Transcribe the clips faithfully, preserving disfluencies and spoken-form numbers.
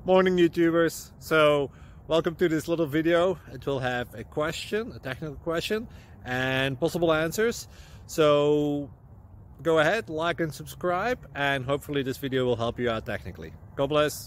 Morning YouTubers. So welcome to this little video. It will have a question, a technical question, and possible answers. So go ahead, like and subscribe, and hopefully this video will help you out technically. God bless.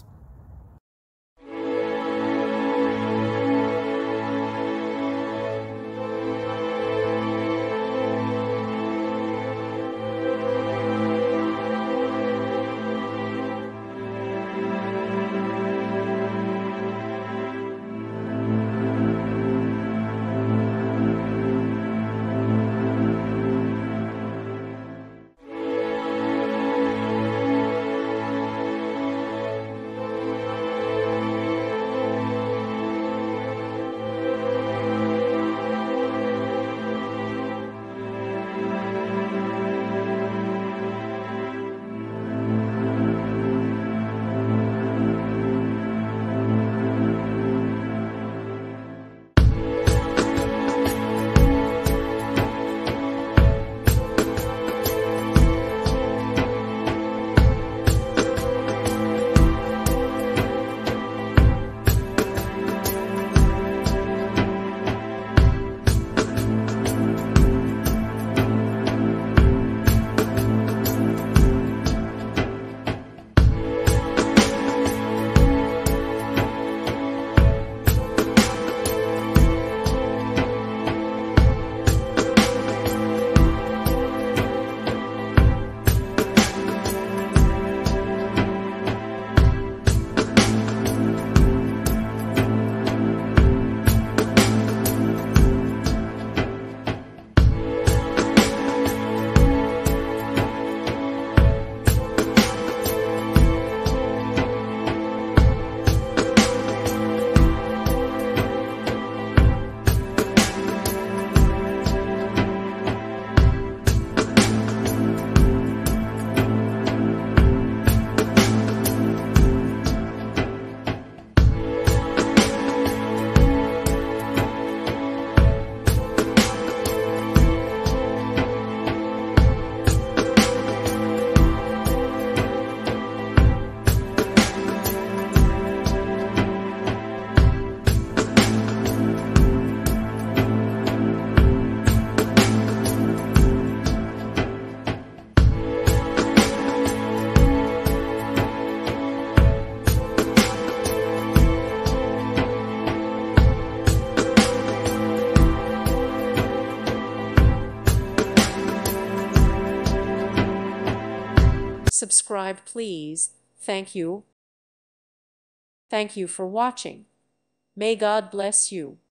Subscribe, please. Thank you. Thank you for watching. May God bless you.